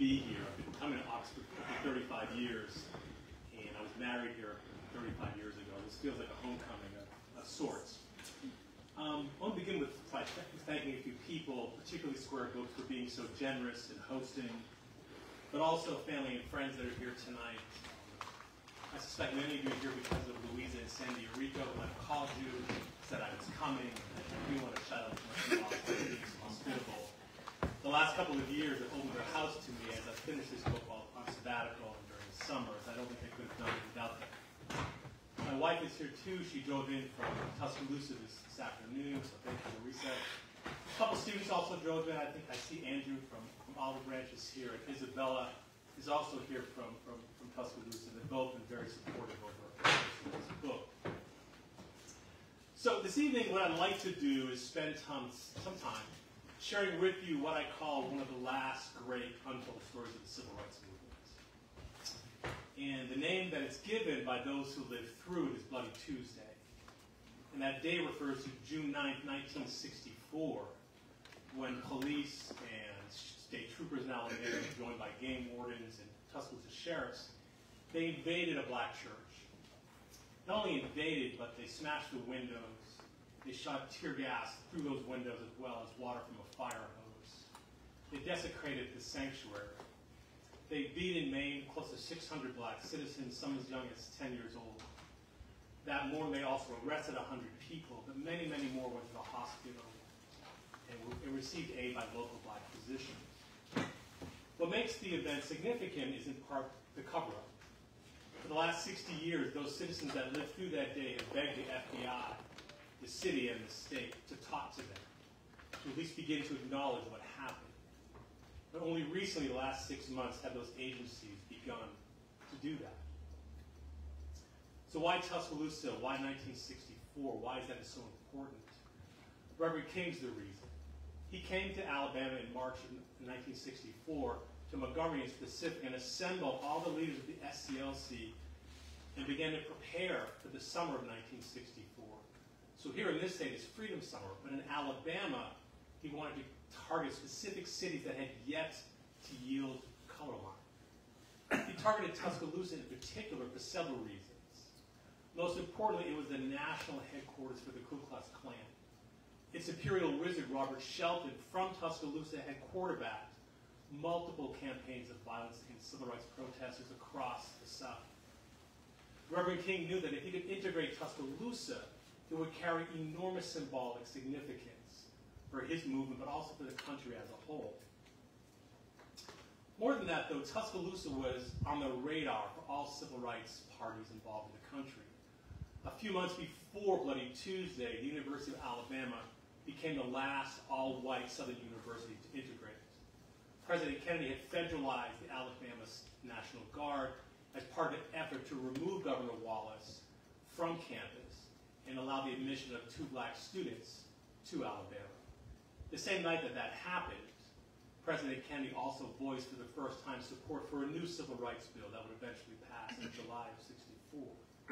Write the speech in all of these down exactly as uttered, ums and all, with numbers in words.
be here. I've been coming to Oxford for thirty-five years, and I was married here thirty-five years ago. This feels like a homecoming of, of sorts. Um, I want to begin with by thanking a few people, particularly Square Books, for being so generous in hosting, but also family and friends that are here tonight. I suspect many of you are here because of Louisa and Sandy Rico, who have called you, said I was coming, and we want to shout out to my boss for being so hospitable. The last couple of years have opened their house to me as I finished this book while on sabbatical and during the summers. I don't think I could have done it without them. My wife is here too. She drove in from Tuscaloosa this, this afternoon, so thank you, Larissa. A couple students also drove in. I think I see Andrew from, from Olive Branch is here, and Isabella is also here from, from, from Tuscaloosa. They've both been very supportive over this book. So this evening, what I'd like to do is spend time, some time sharing with you what I call one of the last great untold stories of the civil rights movement. And the name that it's given by those who lived through it is Bloody Tuesday. And that day refers to June ninth, nineteen sixty-four, when police and state troopers in Alabama, joined by game wardens and Tuscaloosa sheriffs, they invaded a black church. Not only invaded, but they smashed the windows. They shot tear gas through those windows as well as water from a fire hose. They desecrated the sanctuary. They beat and maimed close to six hundred black citizens, some as young as ten years old. That morning, they also arrested one hundred people, but many, many more went to the hospital and, and received aid by local black physicians. What makes the event significant is in part the cover-up. For the last sixty years, those citizens that lived through that day have begged the F B I, the city, and the state to talk to them, to at least begin to acknowledge what happened. But only recently, the last six months, have those agencies begun to do that. So why Tuscaloosa? Why nineteen sixty-four? Why is that so important? Reverend King's the reason. He came to Alabama in March of nineteen sixty-four, to Montgomery in specific, and assembled all the leaders of the S C L C and began to prepare for the summer of nineteen sixty-four. So here in this state is Freedom Summer, but in Alabama, he wanted to target specific cities that had yet to yield color line. He targeted Tuscaloosa in particular for several reasons. Most importantly, it was the national headquarters for the Ku Klux Klan. Its imperial wizard, Robert Shelton, from Tuscaloosa, had quarterbacked multiple campaigns of violence against civil rights protesters across the South. Reverend King knew that if he could integrate Tuscaloosa, it would carry enormous symbolic significance for his movement, but also for the country as a whole. More than that, though, Tuscaloosa was on the radar for all civil rights parties involved in the country. A few months before Bloody Tuesday, the University of Alabama became the last all-white Southern university to integrate. President Kennedy had federalized the Alabama National Guard as part of an effort to remove Governor Wallace from campus and allow the admission of two black students to Alabama. The same night that that happened, President Kennedy also voiced for the first time support for a new civil rights bill that would eventually pass in July of sixty-four.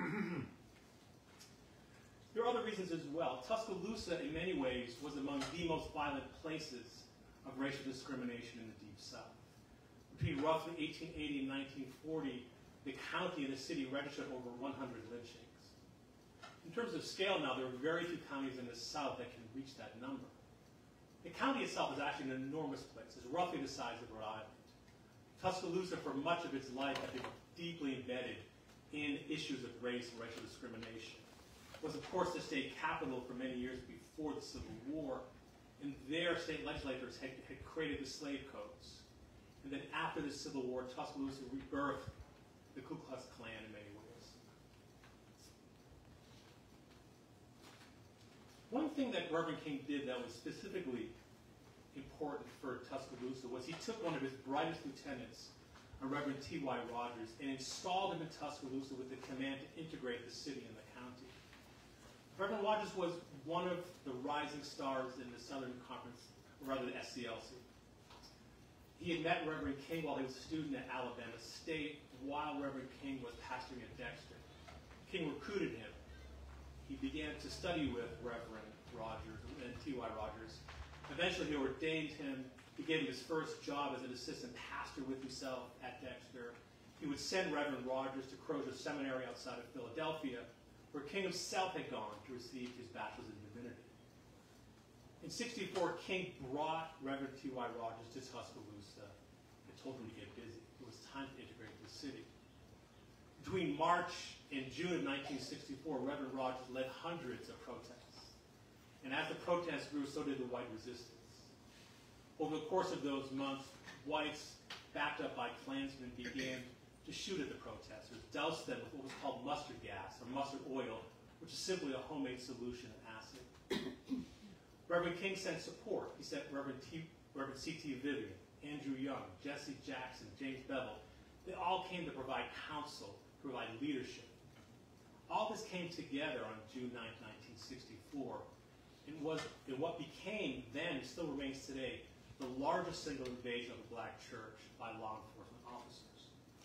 There are other reasons as well. Tuscaloosa, in many ways, was among the most violent places of racial discrimination in the Deep South. Between roughly eighteen eighty and nineteen forty, the county and the city registered over one hundred lynchings. In terms of scale now, there are very few counties in the South that can reach that number. The county itself is actually an enormous place. It's roughly the size of Rhode Island. Tuscaloosa, for much of its life, had been deeply embedded in issues of race and racial discrimination. It was, of course, the state capital for many years before the Civil War, and their state legislators had, had created the slave codes. And then after the Civil War, Tuscaloosa rebirthed the Ku Klux Klan in many ways. One thing that Reverend King did that was specifically important for Tuscaloosa was he took one of his brightest lieutenants, a Reverend T Y Rogers, and installed him in Tuscaloosa with the command to integrate the city and the county. Reverend Rogers was one of the rising stars in the Southern Conference, or rather the S C L C. He had met Reverend King while he was a student at Alabama State, while Reverend King was pastoring at Dexter. King recruited him. He began to study with Reverend Rogers and T Y Rogers. Eventually, he ordained him, He gave him his first job as an assistant pastor with himself at Dexter. He would send Reverend Rogers to Crozer Seminary outside of Philadelphia, where King himself had gone to receive his bachelor's in divinity. In sixty-four, King brought Reverend T Y Rogers to Tuscaloosa and told him to get busy. It was time to integrate the city. Between March and June of nineteen sixty-four, Reverend Rogers led hundreds of protests. And as the protests grew, so did the white resistance. Over the course of those months, whites, backed up by Klansmen, began to shoot at the protesters, doused them with what was called mustard gas, or mustard oil, which is simply a homemade solution of acid. Reverend King sent support. He sent Reverend, T, Reverend C T Vivian, Andrew Young, Jesse Jackson, James Bevel. They all came to provide counsel, provide leadership. All this came together on June ninth, nineteen sixty-four, and was in what became then, and still remains today, the largest single invasion of the black church by law enforcement officers.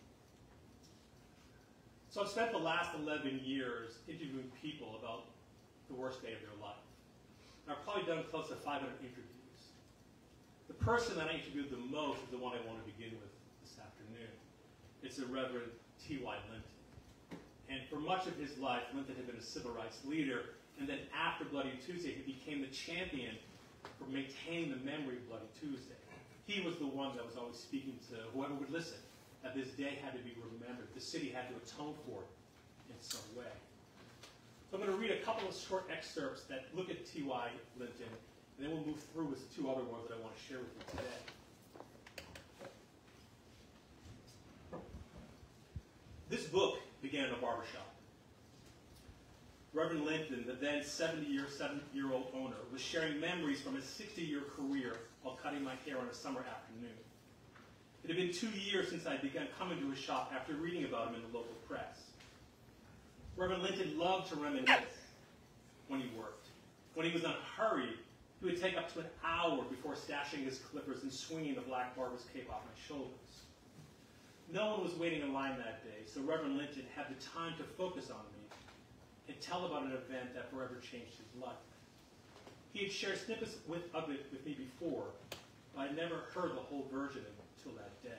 So I've spent the last eleven years interviewing people about the worst day of their life. And I've probably done close to five hundred interviews. The person that I interviewed the most is the one I want to begin with this afternoon. It's the Reverend T Y Linton. And for much of his life, Linton had been a civil rights leader, and then after Bloody Tuesday, he became the champion for maintaining the memory of Bloody Tuesday. He was the one that was always speaking to whoever would listen, that this day had to be remembered. The city had to atone for it in some way. So I'm going to read a couple of short excerpts that look at T Y Linton, and then we'll move through with the two other ones that I want to share with you today. This book began in a barbershop. Reverend Linton, the then seventy-year-old owner, was sharing memories from his sixty-year career while cutting my hair on a summer afternoon. It had been two years since I began coming to his shop after reading about him in the local press. Reverend Linton loved to reminisce when he worked. When he was in a hurry, he would take up to an hour before stashing his clippers and swinging the black barber's cape off my shoulders. No one was waiting in line that day, so Reverend Linton had the time to focus on me and tell about an event that forever changed his life. He had shared snippets with, of it with me before, but I never heard the whole version until that day.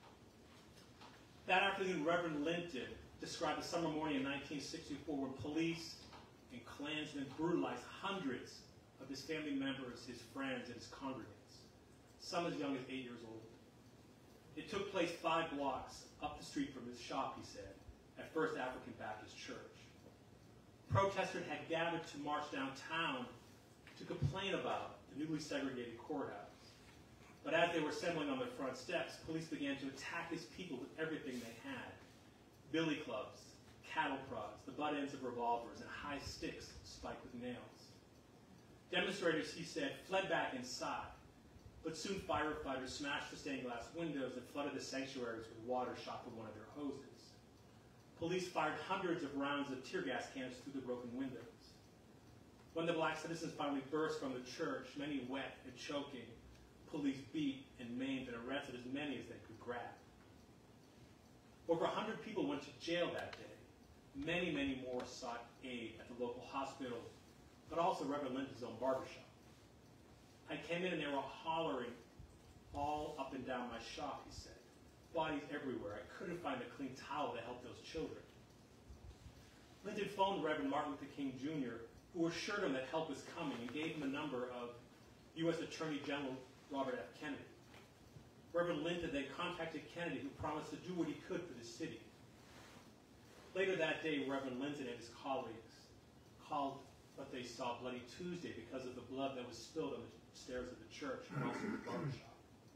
That afternoon, Reverend Linton described a summer morning in nineteen sixty-four when police and Klansmen brutalized hundreds of his family members, his friends, and his congregants, some as young as eight years old. It took place five blocks up the street from his shop, he said, at First African Baptist Church. Protesters had gathered to march downtown to complain about the newly segregated courthouse. But as they were assembling on their front steps, police began to attack his people with everything they had. Billy clubs, cattle prods, the butt ends of revolvers, and high sticks spiked with nails. Demonstrators, he said, fled back inside, but soon firefighters smashed the stained glass windows and flooded the sanctuaries with water shot from one of their hoses. Police fired hundreds of rounds of tear gas cannons through the broken windows. When the black citizens finally burst from the church, many wet and choking, police beat and maimed and arrested as many as they could grab. Over one hundred people went to jail that day. Many, many more sought aid at the local hospital, but also Reverend Linton's own barbershop. I came in and they were hollering all up and down my shop, he said. Bodies everywhere. I couldn't find a clean towel to help those children. Linton phoned Reverend Martin Luther King Junior, who assured him that help was coming and gave him a number of U S Attorney General Robert F. Kennedy. Reverend Linton then contacted Kennedy, who promised to do what he could for the city. Later that day, Reverend Linton and his colleagues called what they saw Bloody Tuesday because of the blood that was spilled on the stairs of the church and also the barbershop.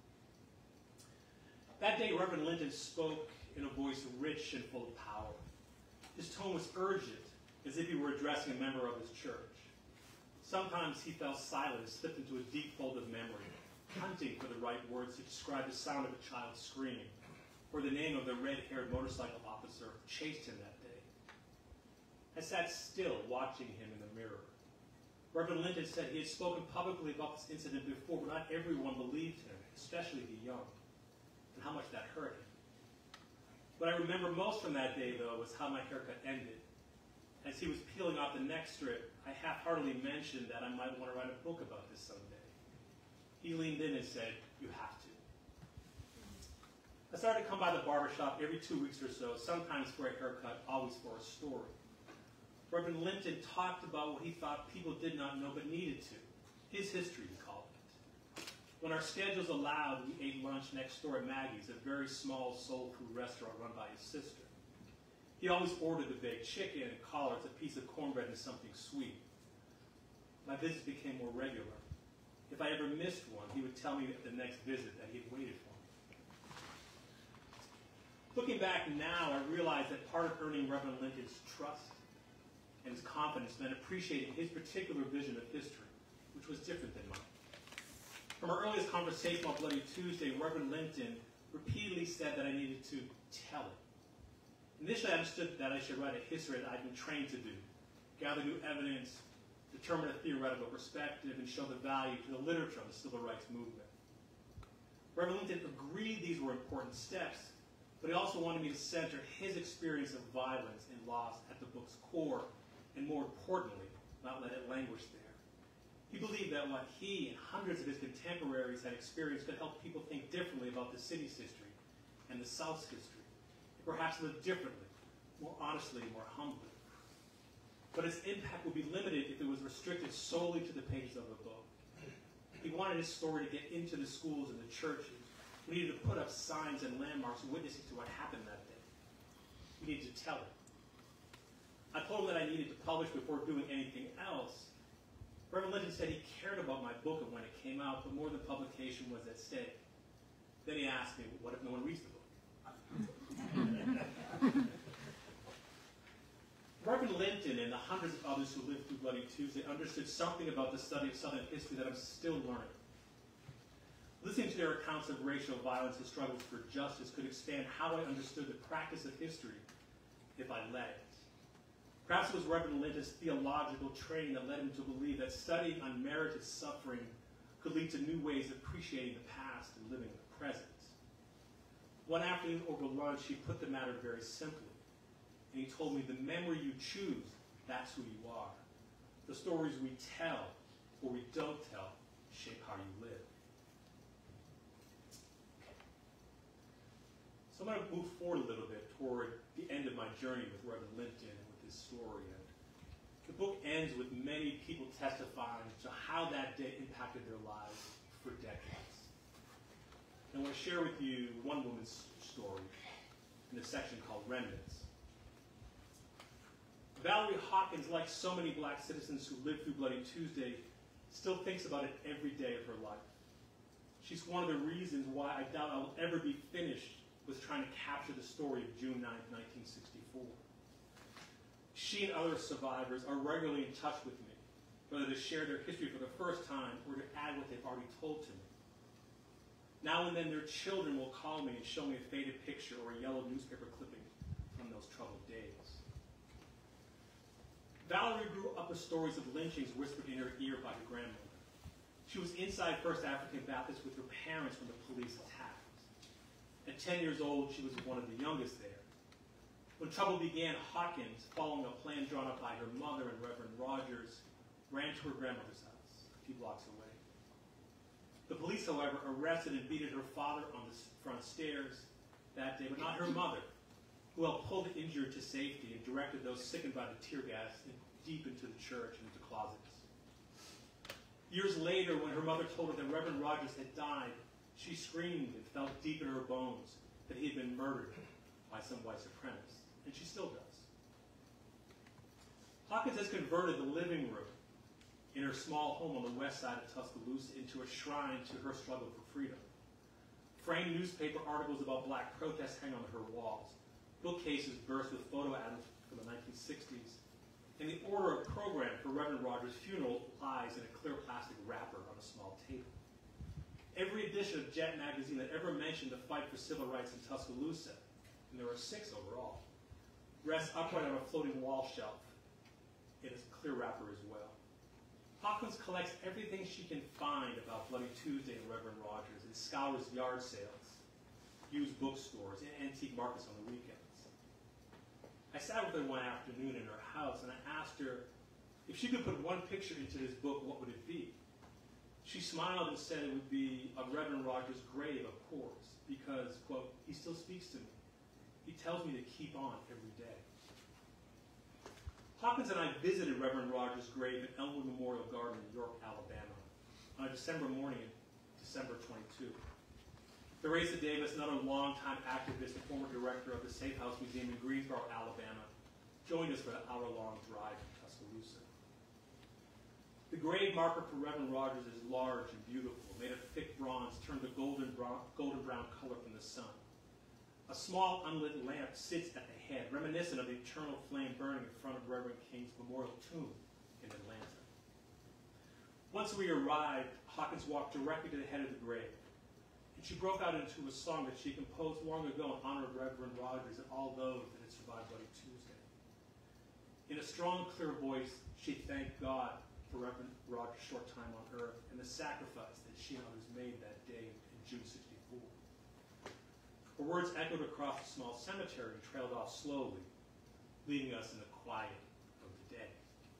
That day, Reverend Linton spoke in a voice rich and full of power. His tone was urgent, as if he were addressing a member of his church. Sometimes he fell silent and slipped into a deep fold of memory, hunting for the right words to describe the sound of a child's scream, or the name of the red-haired motorcycle officer who chased him that day. I sat still, watching him in the mirror. Reverend Linton said he had spoken publicly about this incident before, but not everyone believed him, especially the young, and how much that hurt him. What I remember most from that day, though, was how my haircut ended. As he was peeling off the neck strip, I half-heartedly mentioned that I might want to write a book about this someday. he leaned in and said, "You have to." I started to come by the barbershop every two weeks or so, sometimes for a haircut, always for a story. Reverend Linton talked about what he thought people did not know but needed to. His history, he called it. When our schedules allowed, we ate lunch next door at Maggie's, a very small soul food restaurant run by his sister. He always ordered the baked chicken and collards, a piece of cornbread, and something sweet. My visits became more regular. If I ever missed one, he would tell me at the next visit that he had waited for me. Looking back now, I realize that part of earning Reverend Linton's trust and his confidence meant appreciating his particular vision of history, which was different than mine. From our earliest conversation on Bloody Tuesday, Reverend Linton repeatedly said that I needed to tell it. Initially, I understood that I should write a history that I'd been trained to do, gather new evidence, determine a theoretical perspective, and show the value to the literature of the civil rights movement. Reverend Linton agreed these were important steps, but he also wanted me to center his experience of violence and loss at the book's core, and more importantly, not let it languish there. He believed that what he and hundreds of his contemporaries had experienced could help people think differently about the city's history and the South's history, and perhaps live differently, more honestly, more humbly. But its impact would be limited if it was restricted solely to the pages of the book. He wanted his story to get into the schools and the churches. We needed to put up signs and landmarks witnessing to what happened that day. We needed to tell it. I told him that I needed to publish before doing anything else. Reverend Linton said he cared about my book and when it came out, but more than publication was at stake. Then he asked me, what if no one reads the book? Reverend Linton and the hundreds of others who lived through Bloody Tuesday understood something about the study of Southern history that I'm still learning. Listening to their accounts of racial violence and struggles for justice could expand how I understood the practice of history if I let it. Perhaps it was Reverend Linton's theological training that led him to believe that studying unmerited suffering could lead to new ways of appreciating the past and living in the present. One afternoon over lunch, he put the matter very simply. And he told me, the memory you choose, that's who you are. The stories we tell or we don't tell shape how you live. So I'm going to move forward a little bit toward the end of my journey with Reverend Linton and with his story. And the book ends with many people testifying to how that day impacted their lives for decades. And I want to share with you one woman's story in a section called Remnants. Valerie Hawkins, like so many black citizens who lived through Bloody Tuesday, still thinks about it every day of her life. She's one of the reasons why I doubt I will ever be finished with trying to capture the story of June ninth, nineteen sixty-four. She and other survivors are regularly in touch with me, whether to share their history for the first time or to add what they've already told to me. Now and then their children will call me and show me a faded picture or a yellow newspaper clipping from those troubled days. Valerie grew up with stories of lynchings whispered in her ear by her grandmother. She was inside First African Baptist with her parents when the police attacked. At ten years old, she was one of the youngest there. When trouble began, Hawkins, following a plan drawn up by her mother and Reverend Rogers, ran to her grandmother's house a few blocks away. The police, however, arrested and beaten her father on the front stairs that day, but not her mother, who helped pull the injured to safety and directed those sickened by the tear gas deep into the church and into closets. Years later, when her mother told her that Reverend Rogers had died, she screamed and felt deep in her bones that he had been murdered by some white supremacist, and she still does. Hawkins has converted the living room in her small home on the west side of Tuscaloosa into a shrine to her struggle for freedom. Framed newspaper articles about black protests hang on her walls. Bookcases burst with photo albums from the nineteen sixties, and the order of program for Reverend Rogers' funeral lies in a clear plastic wrapper on a small table. Every edition of Jet magazine that ever mentioned the fight for civil rights in Tuscaloosa, and there are six overall, rests upright on a floating wall shelf in a clear wrapper as well. Hawkins collects everything she can find about Bloody Tuesday and Reverend Rogers and scours yard sales, used bookstores, and antique markets on the weekends. I sat with her one afternoon in her house and I asked her if she could put one picture into this book, what would it be? She smiled and said it would be a Reverend Rogers' grave, of course, because, quote, he still speaks to me. He tells me to keep on every day. Hawkins and I visited Reverend Rogers' grave at Elmwood Memorial Garden in York, Alabama, on a December morning in December twenty-two. Theresa Davis, another longtime activist and former director of the Safe House Museum in Greensboro, Alabama, joined us for the hour-long drive to Tuscaloosa. The grave marker for Reverend Rogers is large and beautiful, made of thick bronze turned to golden brown, golden brown color from the sun. A small unlit lamp sits at the head, reminiscent of the eternal flame burning in front of Reverend King's memorial tomb in Atlanta. Once we arrived, Hawkins walked directly to the head of the grave, and she broke out into a song that she composed long ago in honor of Reverend Rogers and all those that had survived Bloody Tuesday. In a strong, clear voice, she thanked God for Reverend Rogers' short time on earth and the sacrifice that she and others made that day in June sixty-four. Her words echoed across the small cemetery and trailed off slowly, leaving us in the quiet of the day.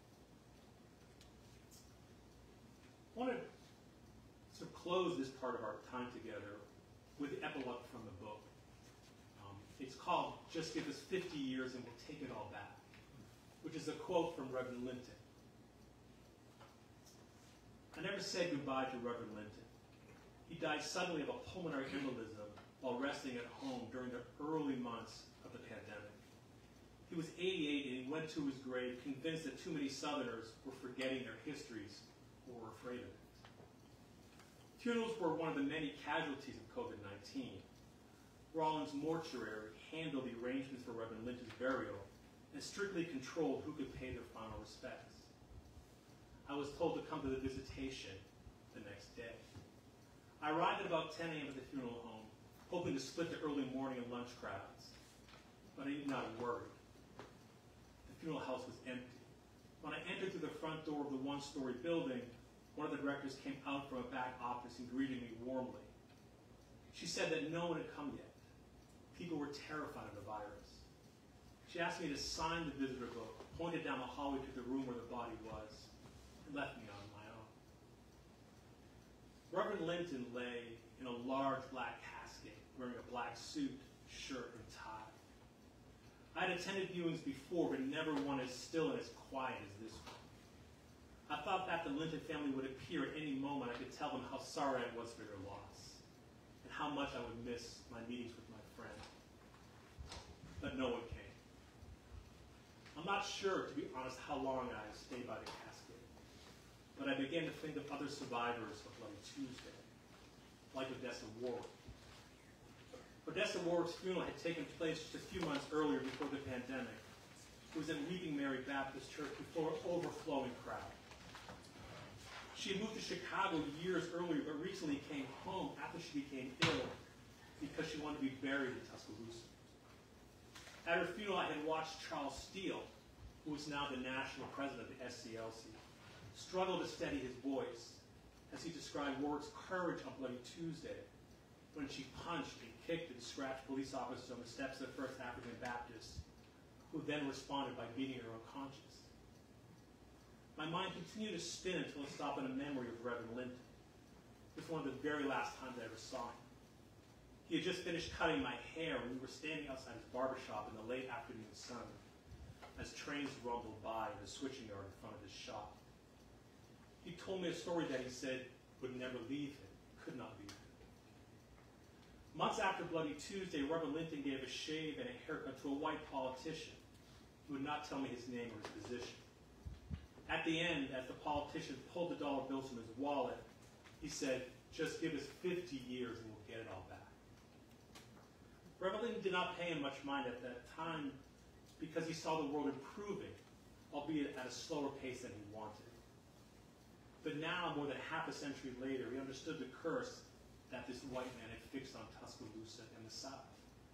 I want to sort of close this part of our time together with the epilogue from the book. Um, it's called Just Give Us fifty years and We'll Take It All Back, which is a quote from Reverend Linton. I never said goodbye to Reverend Linton. He died suddenly of a pulmonary embolism while resting at home during the early months of the pandemic. He was eighty-eight and he went to his grave convinced that too many Southerners were forgetting their histories or were afraid of it. Funerals were one of the many casualties of COVID nineteen. Rawlins Mortuary handled the arrangements for Reverend Linton's burial and strictly controlled who could pay their final respects. I was told to come to the visitation the next day. I arrived at about ten a m at the funeral home, hoping to split the early morning and lunch crowds. But I did not worry. The funeral house was empty. When I entered through the front door of the one-story building, one of the directors came out from a back office and greeted me warmly. She said that no one had come yet. People were terrified of the virus. She asked me to sign the visitor book, pointed down the hallway to the room where the body was, and left me on my own. Reverend Linton lay in a large black casket, wearing a black suit, shirt, and tie. I had attended viewings before, but never one as still and as quiet as this one. I thought that the Linton family would appear at any moment. I could tell them how sorry I was for their loss, and how much I would miss my meetings with my friend. But no one came. I'm not sure, to be honest, how long I stayed by the casket, but I began to think of other survivors of Bloody Tuesday, like Odessa Warwick. Odessa Warwick's funeral had taken place just a few months earlier before the pandemic. It was in Weeping Mary Baptist Church before an overflowing crowd. She had moved to Chicago years earlier, but recently came home after she became ill because she wanted to be buried in Tuscaloosa. At her funeral, I had watched Charles Steele, who is now the national president of the S C L C, struggle to steady his voice as he described Warwick's courage on Bloody Tuesday when she punched and kicked and scratched police officers on the steps of the First African Baptist, who then responded by beating her unconscious. My mind continued to spin until it stopped in a memory of Reverend Linton. It was one of the very last times I ever saw him. He had just finished cutting my hair when we were standing outside his barbershop in the late afternoon sun as trains rumbled by in the switching yard in front of his shop. He told me a story that he said would never leave him, could not leave him. Months after Bloody Tuesday, Reverend Linton gave a shave and a haircut to a white politician who would not tell me his name or his position. At the end, as the politician pulled the dollar bills from his wallet, he said, "Just give us fifty years and we'll get it all back." Reverend Linton did not pay him much mind at that time because he saw the world improving, albeit at a slower pace than he wanted. But now, more than half a century later, he understood the curse that this white man had fixed on Tuscaloosa and the South.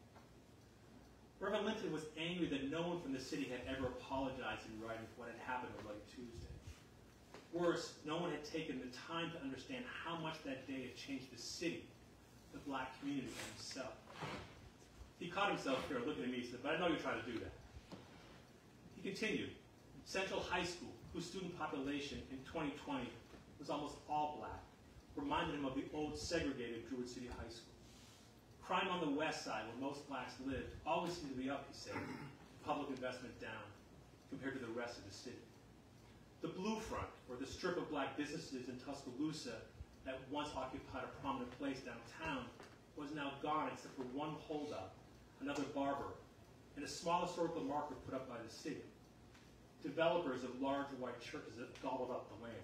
Reverend Linton was angry that no one from the city had ever apologized in writing for what had happened on Bloody Tuesday. Worse, no one had taken the time to understand how much that day had changed the city, the black community, and himself. He caught himself here looking at me and said, "But I know you're trying to do that." He continued, Central High School, whose student population in twenty twenty was almost all black, reminded him of the old segregated Druid City High School. Crime on the west side, where most blacks lived, always seemed to be up, he said, public investment down, compared to the rest of the city. The Blue Front, or the strip of black businesses in Tuscaloosa that once occupied a prominent place downtown, was now gone except for one holdup, another barber, and a small historical marker put up by the city. Developers of large white churches that gobbled up the land.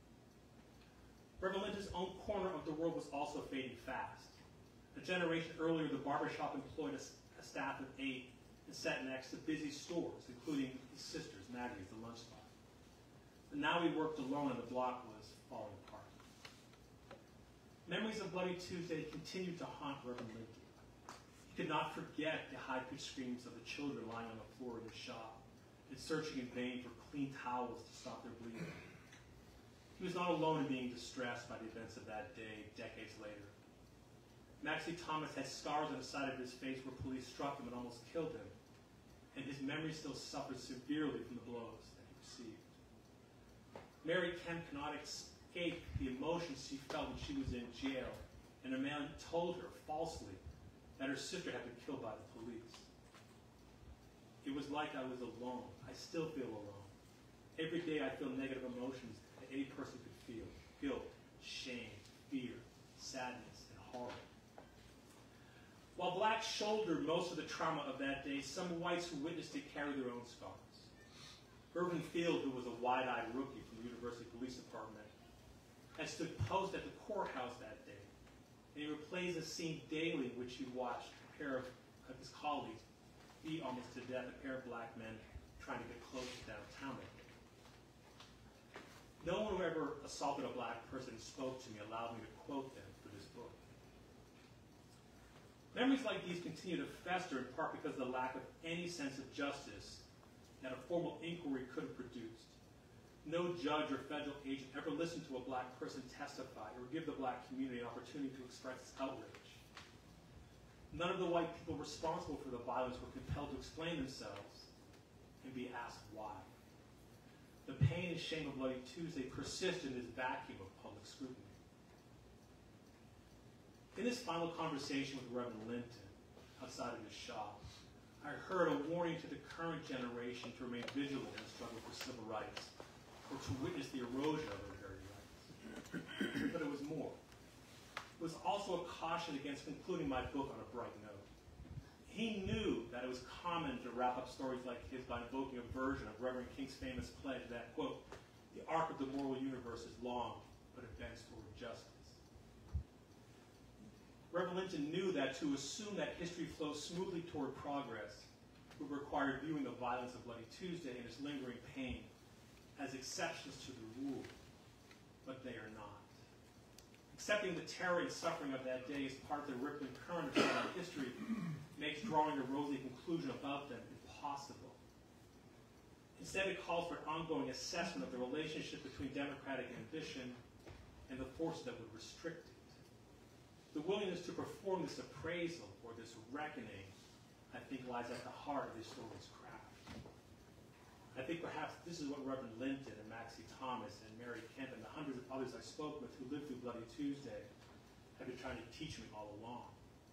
Reverend Linton's own corner of the world was also fading fast. A generation earlier, the barbershop employed a, a staff of eight and sat next to busy stores, including his sister's, Maggie's, the lunch spot. And now he worked alone and the block was falling apart. Memories of Bloody Tuesday continued to haunt Reverend Linton. He could not forget the high-pitched screams of the children lying on the floor in his shop and searching in vain for clean towels to stop their bleeding. He was not alone in being distressed by the events of that day decades later. Maxie Thomas had scars on the side of his face where police struck him and almost killed him, and his memory still suffered severely from the blows that he received. Mary Kemp cannot escape the emotions she felt when she was in jail, and a man told her, falsely, that her sister had been killed by the police. It was like I was alone. I still feel alone. Every day I feel negative emotions that any person could feel. Guilt, shame, fear, sadness, and horror. While blacks shouldered most of the trauma of that day, some whites who witnessed it carried their own scars. Irvin Field, who was a wide-eyed rookie from the University Police Department, had stood post at the courthouse that day, and he replays a scene daily in which he watched a pair of, of his colleagues beat almost to death a pair of black men trying to get close to downtown that day. No one who ever assaulted a black person spoke to me allowed me to quote them for this book. Memories like these continue to fester in part because of the lack of any sense of justice that a formal inquiry could have produced. No judge or federal agent ever listened to a black person testify or give the black community an opportunity to express its outrage. None of the white people responsible for the violence were compelled to explain themselves and be asked why. The pain and shame of Bloody Tuesday persist in this vacuum of public scrutiny. In this final conversation with Reverend Linton, outside of his shop, I heard a warning to the current generation to remain vigilant in the struggle for civil rights, or to witness the erosion of their very rights. But it was more. It was also a caution against concluding my book on a bright note. He knew that it was common to wrap up stories like his by invoking a version of Reverend King's famous pledge that, quote, the arc of the moral universe is long, but it bends toward justice. Reverend Linton knew that to assume that history flows smoothly toward progress would require viewing the violence of Bloody Tuesday and its lingering pain as exceptions to the rule, but they are not. Accepting the terror and suffering of that day as part of the rippling current of human history makes drawing a rosy conclusion about them impossible. Instead, it calls for an ongoing assessment of the relationship between democratic ambition and the forces that would restrict it. The willingness to perform this appraisal or this reckoning, I think, lies at the heart of the historian's craft. I think perhaps this is what Reverend Linton and Maxie Thomas and Mary Kemp and the hundreds of others I spoke with who lived through Bloody Tuesday have been trying to teach me all along.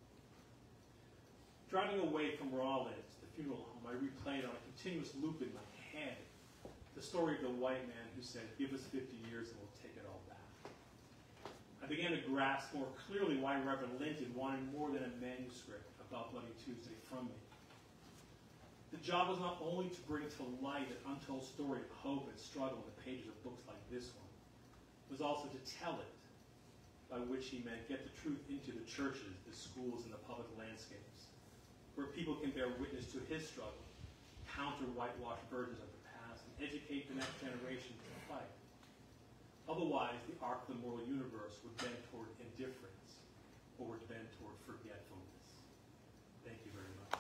Driving away from Rawlins, the funeral home, I replayed on a continuous loop in my head the story of the white man who said, give us fifty years and we'll take it all back. I began to grasp more clearly why Reverend Linton wanted more than a manuscript about Bloody Tuesday from me. The job was not only to bring to light an untold story of hope and struggle in the pages of books like this one, it was also to tell it, by which he meant get the truth into the churches, the schools, and the public landscapes, where people can bear witness to his struggle, counter whitewashed versions of the past, and educate the next generation to fight. Otherwise, the arc of the moral universe would bend toward indifference, or would bend toward forgetfulness. Thank you very much.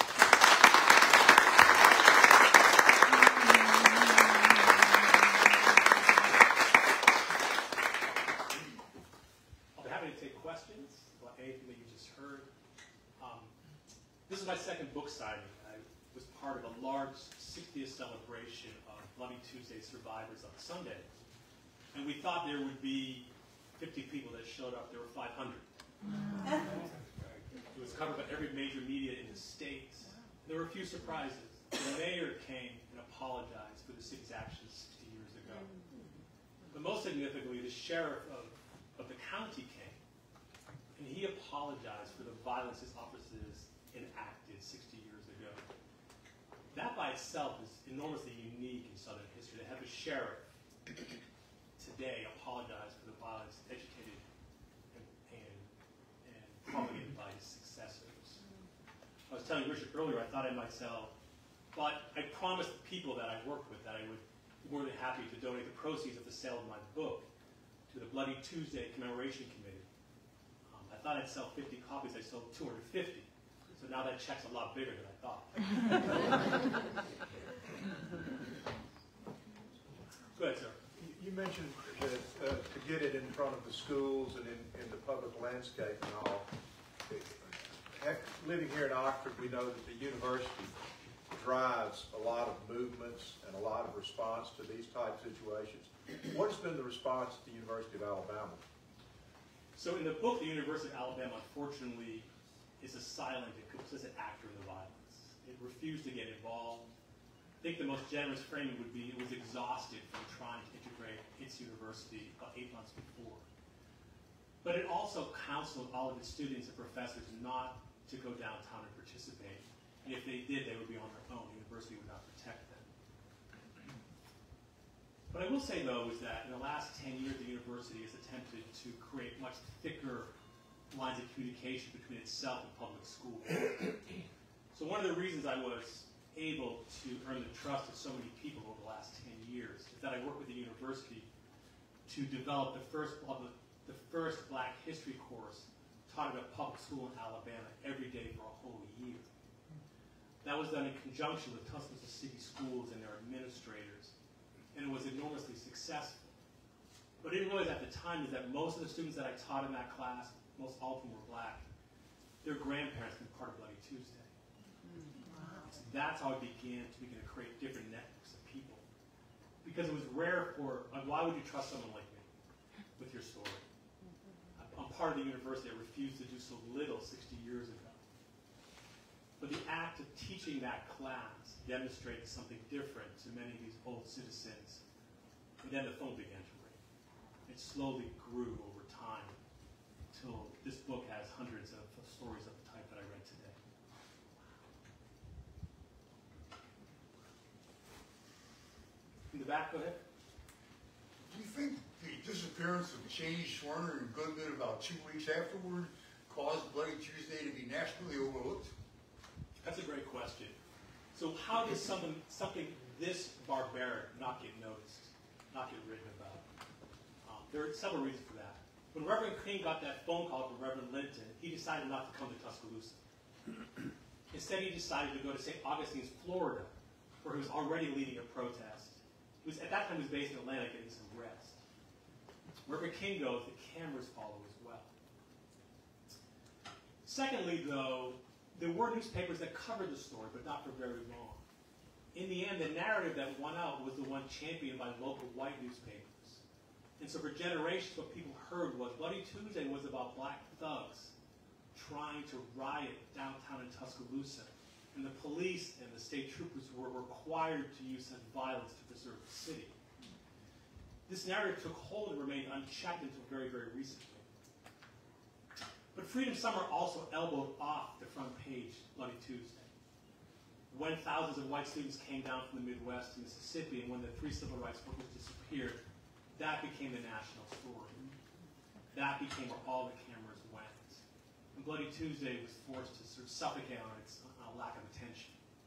I'll be happy to take questions about anything that you just heard. Um, this is my second book signing. I was part of a large sixtieth celebration of Bloody Tuesday survivors on Sunday. And we thought there would be fifty people that showed up, there were five hundred. It was covered by every major media in the States. There were a few surprises. The mayor came and apologized for the city's actions sixty years ago. But most significantly, the sheriff of, of the county came, and he apologized for the violence his officers enacted sixty years ago. That by itself is enormously unique in Southern history, to have a sheriff today apologize for the violence educated and, and, and promulgated by his successors. I was telling Richard earlier, I thought I might sell, but I promised the people that I worked with that I would be more than happy to donate the proceeds of the sale of my book to the Bloody Tuesday Commemoration Committee. Um, I thought I'd sell fifty copies, I sold two hundred fifty. So now that check's a lot bigger than I thought. Go ahead, sir. You mentioned that uh, to get it in front of the schools and in, in the public landscape and all. Living here in Oxford, we know that the university drives a lot of movements and a lot of response to these type situations. What has been the response at the University of Alabama? So in the book, the University of Alabama, unfortunately, is a silent and complicit actor in the violence. It refused to get involved. I think the most generous framing would be it was exhausted from trying to integrate its university about eight months before. But it also counseled all of its students and professors not to go downtown and participate. And if they did, they would be on their own. The university would not protect them. What I will say, though, is that in the last ten years, the university has attempted to create much thicker lines of communication between itself and public schools. So one of the reasons I was able to earn the trust of so many people over the last ten years is that I worked with the university to develop the first public, the first Black history course taught at a public school in Alabama every day for a whole year. That was done in conjunction with Tuscaloosa City Schools and their administrators, and it was enormously successful. What I didn't realize at the time is that most of the students that I taught in that class, most all of them were Black. Their grandparents were part of Bloody Tuesday. Wow. So that's how I began to begin to create different networks of people. Because it was rare for, like, why would you trust someone like me with your story? I'm part of the university that refused to do so little sixty years ago. But the act of teaching that class demonstrated something different to many of these old citizens. And then the phone began to ring. It slowly grew over time until this book has hundreds of, of stories of the type that I read today. In the back, go ahead. Do you think the disappearance of Cheney, Schwerner, and Goodman about two weeks afterward caused Bloody Tuesday to be nationally overlooked? That's a great question. So how does something, something this barbaric not get noticed, not get written about? Um, there are several reasons for that. When Reverend King got that phone call from Reverend Linton, he decided not to come to Tuscaloosa. Instead, he decided to go to Saint Augustine, Florida, where he was already leading a protest. He was, at that time, he was based in Atlanta getting some rest. Wherever King goes, the cameras follow as well. Secondly, though, there were newspapers that covered the story, but not for very long. In the end, the narrative that won out was the one championed by local white newspapers. And so for generations, what people heard was Bloody Tuesday was about Black thugs trying to riot downtown in Tuscaloosa. And the police and the state troopers were required to use such violence to preserve the city. This narrative took hold and remained unchecked until very, very recently. But Freedom Summer also elbowed off the front page Bloody Tuesday. When thousands of white students came down from the Midwest to Mississippi and when the three civil rights workers disappeared, that became the national story. That became where all the cameras went. And Bloody Tuesday was forced to sort of suffocate on its uh, lack of attention.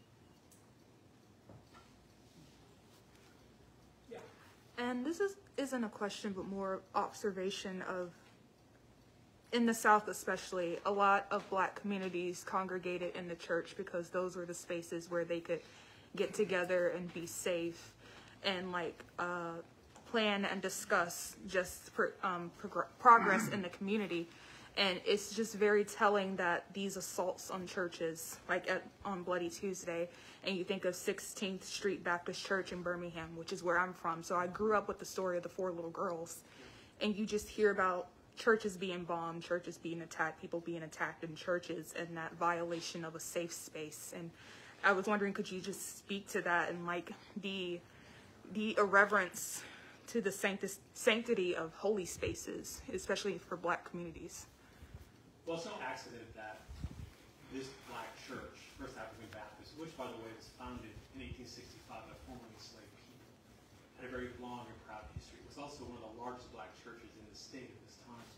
Yeah. And this is, isn't a question, but more observation of, in the South especially, a lot of Black communities congregated in the church because those were the spaces where they could get together and be safe and like uh, plan and discuss just pro um, prog progress in the community. And it's just very telling that these assaults on churches, like at, on Bloody Tuesday, and you think of sixteenth Street Baptist Church in Birmingham, which is where I'm from. So I grew up with the story of the four little girls. and you just hear about churches being bombed, churches being attacked, people being attacked in churches, and that violation of a safe space. And I was wondering, could you just speak to that and like the the irreverence to the sanctis, sanctity of holy spaces, especially for Black communities? Well, it's no accident that this Black church, First African Baptist, which, by the way, was founded in eighteen sixty-five by formerly enslaved people, had a very long and proud history. It was also one of the largest Black churches in the state at this time.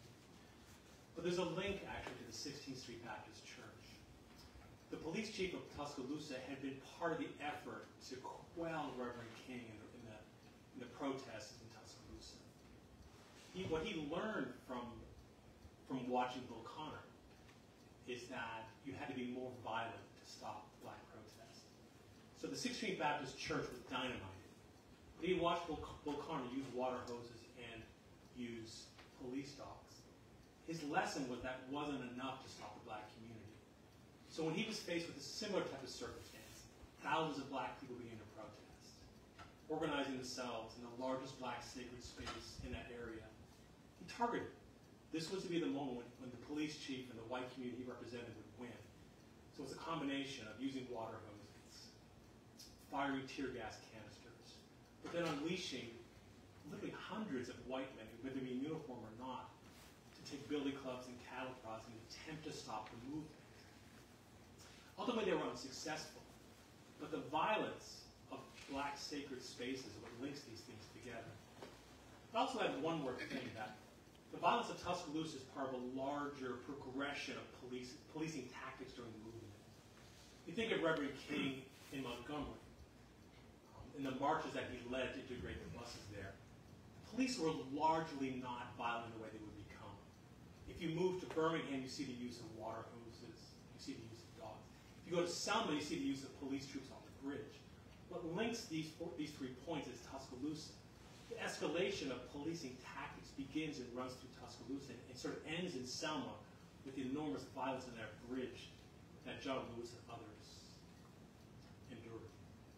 But there's a link, actually, to the sixteenth Street Baptist Church. The police chief of Tuscaloosa had been part of the effort to quell Reverend King in the, in the, in the protests in Tuscaloosa. He, what he learned from, from watching Bull Connor is that you had to be more violent to stop Black protests. So the sixteenth Street Baptist Church was dynamited. But he watched Bull, Bull Connor use water hoses and use police dogs. His lesson was that wasn't enough to stop the Black community. So when he was faced with a similar type of circumstance, thousands of Black people began to protest, organizing themselves in the largest Black sacred space in that area, he targeted. This was to be the moment when, when the police chief and the white community he represented would win. So it's a combination of using water hoses, firing tear gas canisters, but then unleashing literally hundreds of white men, whether they be in uniform or not, take billy clubs and cattle prods and attempt to stop the movement. Ultimately, they were unsuccessful. But the violence of Black sacred spaces is what links these things together. I also add one more thing, that the violence of Tuscaloosa is part of a larger progression of police, policing tactics during the movement. You think of Reverend King in Montgomery, um, in the marches that he led to integrate the buses there. Police were largely not violent in the way they would become. If you move to Birmingham, you see the use of water hoses, you see the use of dogs. If you go to Selma, you see the use of police troops on the bridge. What links these, four, these three points is Tuscaloosa. The escalation of policing tactics begins and runs through Tuscaloosa and sort of ends in Selma with the enormous violence in that bridge that John Lewis and others endured.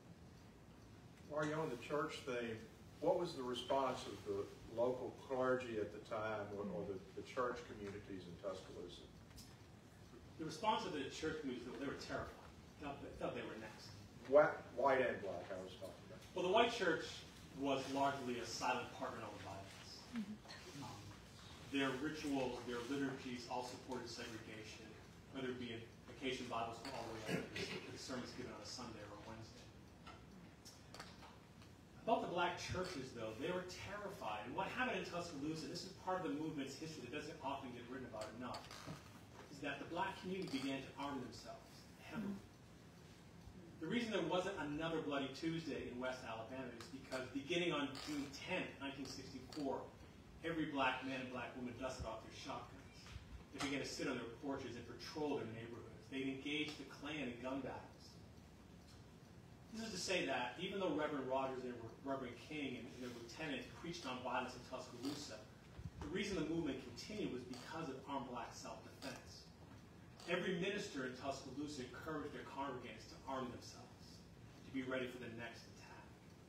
While you're on the church theme, what was the response of the local clergy at the time, or, or the, the church communities in Tuscaloosa? The response of the church communities, they were terrified. They thought they, thought they were next. White, white and Black, I was talking about. Well, the white church was largely a silent partner on the violence. Mm-hmm. um, their rituals, their liturgies all supported segregation, whether it be in vacation Bible school all the way up to the sermons given on a Sunday or a Wednesday. About the Black churches, though, they were terrified. And what happened in Tuscaloosa, this is part of the movement's history that doesn't often get written about enough, is that the Black community began to arm themselves heavily. The reason there wasn't another Bloody Tuesday in West Alabama is because beginning on June tenth, nineteen sixty-four, every Black man and Black woman dusted off their shotguns. They began to sit on their porches and patrol their neighborhoods. They'd engage the Klan in gun battles. This is to say that even though Reverend Rogers and Reverend King and their lieutenants preached on violence in Tuscaloosa, the reason the movement continued was because of armed Black self-defense. Every minister in Tuscaloosa encouraged their congregants to arm themselves, to be ready for the next attack.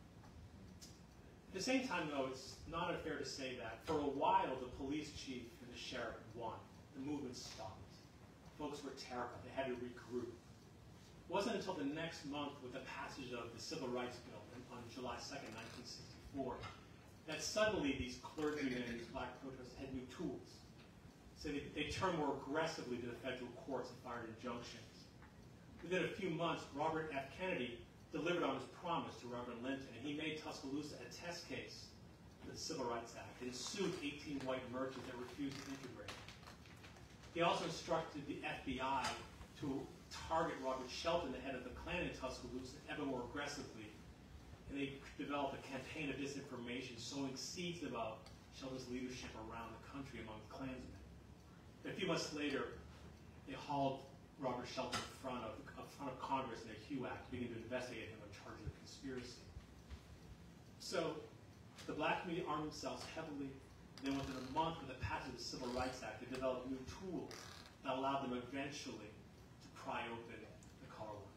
At the same time, though, it's not unfair to say that for a while the police chief and the sheriff won. The movement stopped. Folks were terrified. They had to regroup. It wasn't until the next month, with the passage of the Civil Rights Bill on July second, nineteen sixty-four, that suddenly these clergymen and these Black protesters had new tools. So they, they turned more aggressively to the federal courts and fired injunctions. Within a few months, Robert F. Kennedy delivered on his promise to Reverend Linton, and he made Tuscaloosa a test case for the Civil Rights Act and sued eighteen white merchants that refused to integrate. He also instructed the F B I to target Robert Shelton, the head of the Klan in Tuscaloosa, ever more aggressively, and they developed a campaign of disinformation, sowing seeds about Shelton's leadership around the country among Klansmen. A few months later, they hauled Robert Shelton in front of, in front of Congress in the Hugh Act, beginning to investigate him on charges of conspiracy. So the Black community armed themselves heavily. Then within a month, with the passage of the Civil Rights Act, they developed new tools that allowed them eventually to pry open the collar line.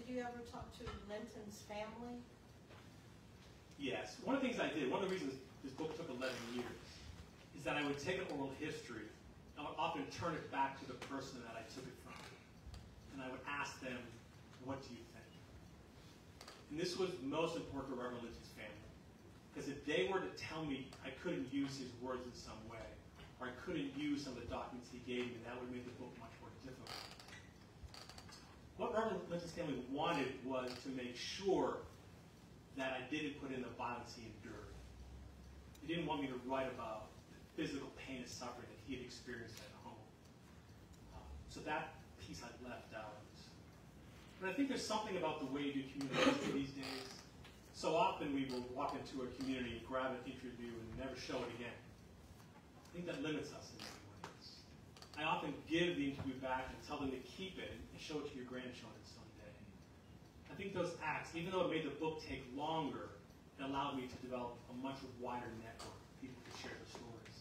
you ever talk to Linton's family? Yes. One of the things I did, one of the reasons this book took eleven years, is that I would take an oral history, and I would often turn it back to the person that I took it from. And I would ask them, what do you think? And this was most important to Reverend Linton's family. Because if they were to tell me I couldn't use his words in some way, or I couldn't use some of the documents he gave me, that would make the book much more difficult. What Reverend Linton's family wanted was to make sure that I didn't put in the violence he endured. They didn't want me to write about the physical pain and suffering that he had experienced at home. Um, so that piece I left out. But I think there's something about the way you do communication these days. So often we will walk into a community, grab an interview, and never show it again. I think that limits us in many ways. I often give the interview back and tell them to keep it and show it to your grandchildren someday. I think those acts, even though it made the book take longer, it allowed me to develop a much wider network of people to share their stories.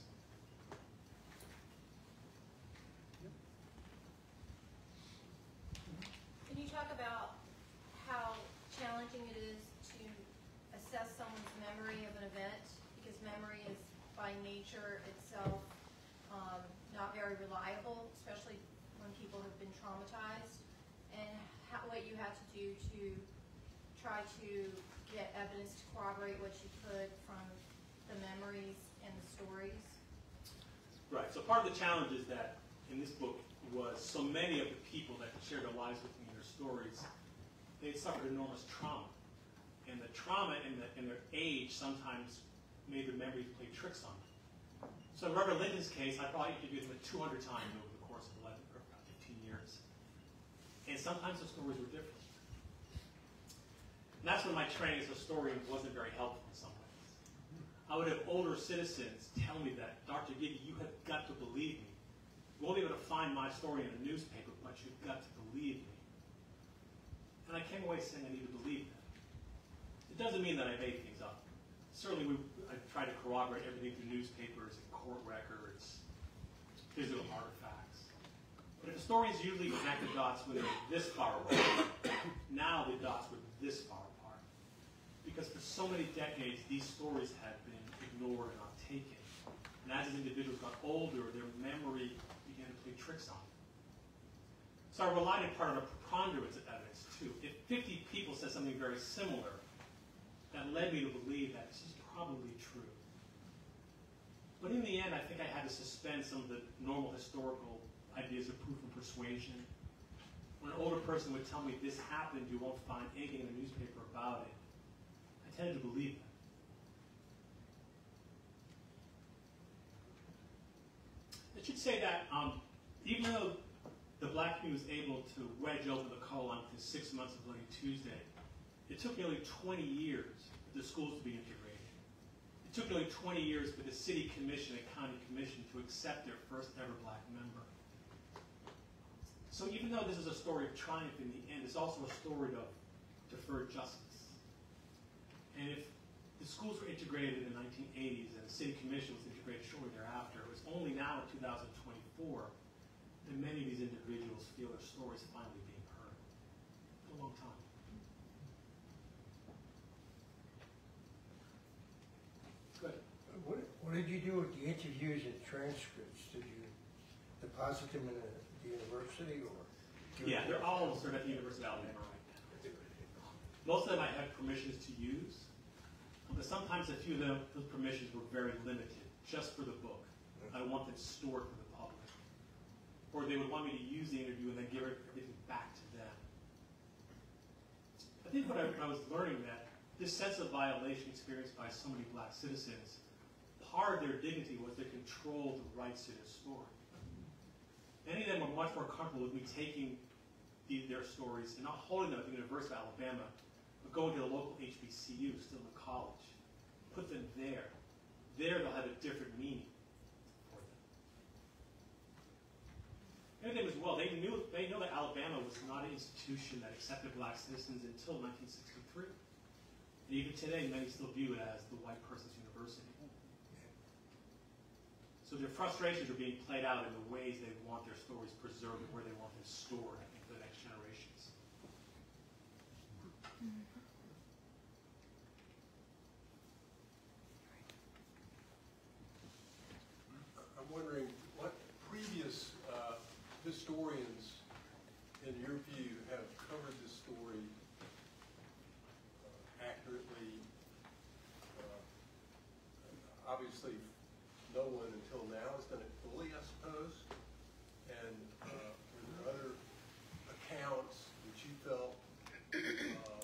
Can you talk about how challenging it is to assess someone's memory of an event? Because memory is, by nature itself, um, not very reliable, especially when people have been traumatized. And how, what you had to do to try to get evidence to corroborate what you could from the memories and the stories. Right. So part of the challenge is that in this book was so many of the people that shared their lives with me, their stories, they had suffered enormous trauma. And the trauma and, the, and their age sometimes made the memories play tricks on them. So in Reverend Linton's case, I probably interviewed him two hundred times over the course of eleven or fifteen years. And sometimes the stories were different. And that's when my training as a historian wasn't very helpful in some ways. I would have older citizens tell me that, Doctor Giggy, you have got to believe me. You won't be able to find my story in a newspaper, but you've got to believe me. And I came away saying I need to believe that. It doesn't mean that I made things up. Certainly, we, I tried to corroborate everything through newspapers and court records, physical artifacts. But if historians usually connect the dots when they're this far away, now the dots were this far apart. Because for so many decades, these stories had been ignored and not taken. And as these individuals got older, their memory began to play tricks on them. So I relied in part on a preponderance of evidence, too. If fifty people said something very similar, that led me to believe that this is probably true. But in the end, I think I had to suspend some of the normal historical ideas of proof and persuasion. When an older person would tell me this happened, you won't find anything in the newspaper about it, I tended to believe them. I should say that um, even though the black community was able to wedge open the coal line within six months of Bloody Tuesday, it took nearly twenty years for the schools to be integrated. It took nearly twenty years for the city commission and county commission to accept their first ever black member. So even though this is a story of triumph in the end, it's also a story of deferred justice. And if the schools were integrated in the nineteen eighties and the city commission was integrated shortly thereafter, it was only now in two thousand twenty-four that many of these individuals feel their stories finally being heard. It's a long time. Good. What, what did you do with the interviews and transcripts? Did you deposit them in the, the university or? Yeah, they're all sort of at the University of Alabama right now. Most of them I had permissions to use, but sometimes a few of them, those permissions were very limited, just for the book. I don't want them stored for the public. Or they would want me to use the interview and then give everything back to them. I think what I, I was learning that this sense of violation experienced by so many black citizens, part of their dignity was to control the rights to their story. Many of them were much more comfortable with me taking the, their stories and not holding them at the University of Alabama, but going to the local H B C U, still in college. Put them there. There they'll have a different meaning for them. And them as well, they knew they know that Alabama was not an institution that accepted black citizens until nineteen sixty-three. And even today, many still view it as the white person's university. So their frustrations are being played out in the ways they want their stories preserved and where they want them stored, I think, for the next generations. I'm wondering what previous uh, historians, in your view, have covered this story uh, accurately. Uh, obviously, no one until now has done it fully, I suppose. And uh, were there other accounts that you felt uh,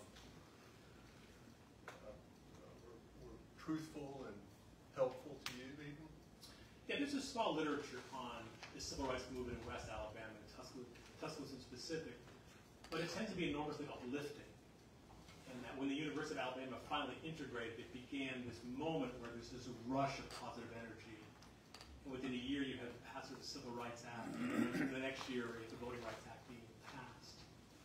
uh, were, were truthful and helpful to you, even? Yeah, there's a small literature on the civil rights movement in West Alabama, and Tuscaloosa, Tuscaloosa in specific, but it tends to be enormously uplifting. And that when the University of Alabama finally integrated, it began this moment where there's this rush of positive energy. And within a year, you had the passage of the Civil Rights Act, and the next year, the Voting Rights Act being passed.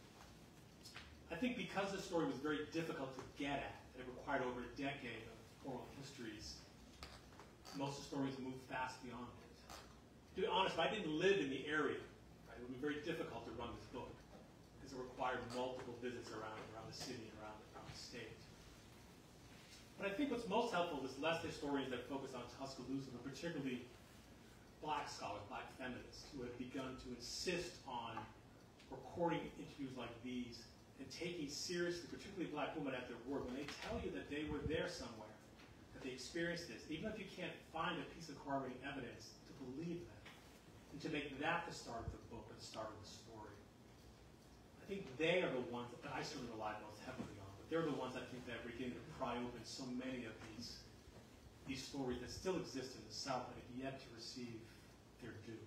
I think because the story was very difficult to get at, and it required over a decade of oral histories, most historians moved fast beyond it. To be honest, if I didn't live in the area, right, it would be very difficult to run this book because it required multiple visits around around the city and around, around the state. But I think what's most helpful is less historians that focus on Tuscaloosa, but particularly black scholars, black feminists, who have begun to insist on recording interviews like these and taking seriously, particularly black women at their word, when they tell you that they were there somewhere, that they experienced this, even if you can't find a piece of corroborating evidence, to believe them, and to make that the start of the book or the start of the story. I think they are the ones that I certainly rely most heavily on, but they're the ones I think that begin to pry open so many of these, these stories that still exist in the South that have yet to receive their due.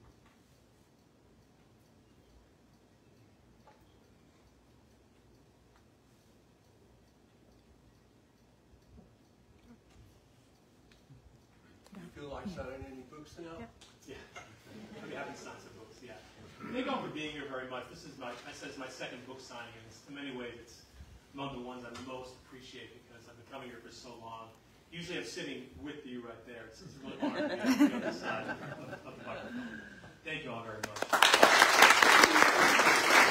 You feel like signing any books now? Yeah. Yeah. We haven't signed some books, yeah. Thank you all for being here very much. This is my, I said it's my second book signing, and it's, in many ways it's among the ones I most appreciate because I've been coming here for so long. Usually I'm sitting with you right there. It's, it's really hard to be on the other side of, of the microphone. Thank you all very much.